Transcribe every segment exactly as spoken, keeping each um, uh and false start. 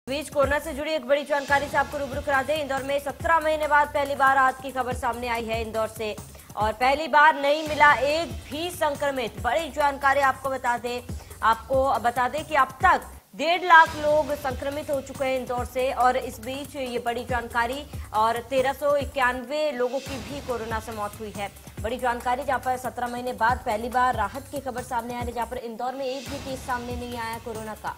बीच corona से जुड़ी एक बड़ी जानकारी से आपको रूबरू करा दें। इंदौर में सत्रह महीने बाद पहली बार राहत की खबर सामने आई है इंदौर से, और पहली बार नहीं मिला एक भी संक्रमित। बड़ी जानकारी आपको बता दें आपको बता दें कि अब तक डेढ़ लाख लोग संक्रमित हो चुके हैं इंदौर से, और इस बीच ये बड़ी जानकारी, और तेरह सौ इक्यानवे लोगों की भी कोरोना से मौत हुई है। बड़ी जानकारी जहां पर सत्रह महीने बाद पहली बार राहत की खबर सामने आ रही है, जहां पर इंदौर में एक भी केस सामने नहीं आया कोरोना का।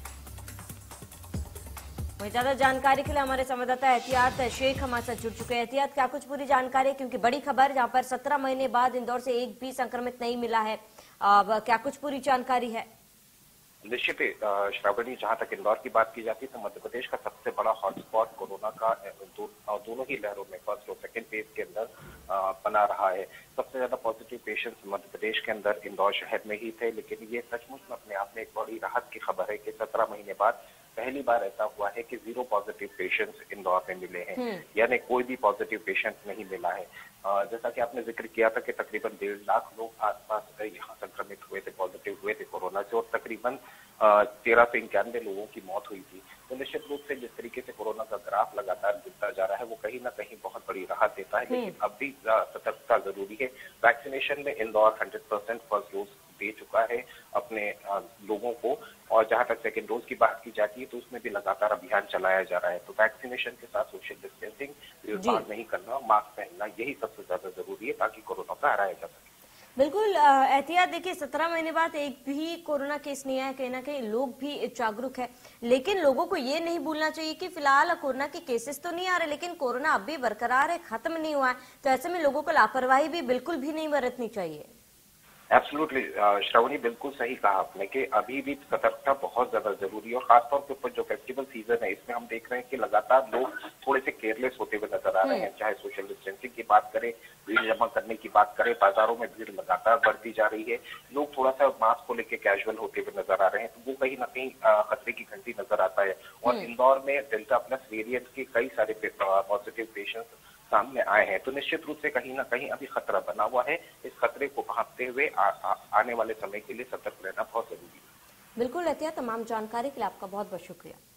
वही ज्यादा जानकारी के लिए हमारे संवाददाता एहतियात शेख हमारे साथ जुड़ चुके हैं। एहतियात, क्या कुछ पूरी जानकारी है, क्योंकि बड़ी खबर जहां पर सत्रह महीने बाद इंदौर से एक भी संक्रमित नहीं मिला है, अब क्या कुछ पूरी जानकारी है? निश्चित श्रावणी, जहां तक इंदौर की बात की जाती है तो मध्य प्रदेश का सबसे बड़ा हॉटस्पॉट कोरोना का दो, दोनों ही लहरों में फर्स्ट और सेकंड फेज के अंदर बना रहा है। सबसे ज्यादा पॉजिटिव पेशेंट्स मध्य प्रदेश के अंदर इंदौर शहर में ही थे, लेकिन ये सचमुच में अपने आप में एक बड़ी राहत की खबर है कि सत्रह महीने बाद पहली बार ऐसा हुआ है कि जीरो पॉजिटिव पेशेंट्स इंदौर में मिले हैं, यानी कोई भी पॉजिटिव पेशेंट नहीं मिला है। जैसा कि आपने जिक्र किया था कि तकरीबन डेढ़ लाख लोग आसपास यहाँ संक्रमित हुए थे, पॉजिटिव हुए थे कोरोना से, और तकरीबन तेरह सौ इक्यानवे लोगों की मौत हुई थी। तो निश्चित रूप से जिस तरीके से कोरोना का ग्राफ लगातार गिरता जा रहा है वो कहीं ना कहीं बहुत बड़ी राहत देता है, लेकिन अब भी सतर्कता जरूरी है। वैक्सीनेशन में Indore hundred percent first dose दे चुका है अपने लोगों को, और जहां तक सेकेंड डोज की बात की जाती है तो उसमें भी लगातार अभियान चलाया जा रहा है। तो वैक्सीनेशन के साथ सोशल डिस्टेंसिंग, भीड़भाड़ नहीं करना, मास्क पहनना, यही सबसे ज्यादा जरूरी है ताकि कोरोना को हराया जा सके। बिल्कुल एहतियात, देखिए सत्रह महीने बाद एक भी कोरोना केस नहीं आया, कहीं ना कहीं लोग भी जागरूक है, लेकिन लोगों को ये नहीं भूलना चाहिए कि फिलहाल कोरोना के केसेस तो नहीं आ रहे, लेकिन कोरोना अब भी बरकरार है, खत्म नहीं हुआ है। तो ऐसे में लोगों को लापरवाही भी बिल्कुल भी नहीं बरतनी चाहिए। एब्सोल्युटली श्रावणी, बिल्कुल सही कहा आपने कि अभी भी सतर्कता बहुत ज्यादा जरूरी है, और खासतौर के ऊपर जो फेस्टिवल सीजन है इसमें हम देख रहे हैं कि लगातार लोग थोड़े से केयरलेस होते हुए नजर आ रहे हैं। चाहे सोशल डिस्टेंसिंग की बात करें, भीड़ जमा करने की बात करें, बाजारों में भीड़ लगातार बढ़ती जा रही है, लोग थोड़ा सा मास्क को लेकर कैजुअल होते हुए नजर आ रहे हैं, तो वो कहीं ना कहीं खतरे की घंटी नजर आता है। और इंदौर में डेल्टा प्लस वेरिएंट के कई सारे पॉजिटिव पेशेंट्स सामने आए हैं, तो निश्चित रूप से कहीं ना कहीं अभी खतरा बना हुआ है। इस खतरे को भांपते हुए आ, आ, आने वाले समय के लिए सतर्क रहना बहुत जरूरी है। बिल्कुल एहतियात, तमाम जानकारी के लिए आपका बहुत बहुत शुक्रिया।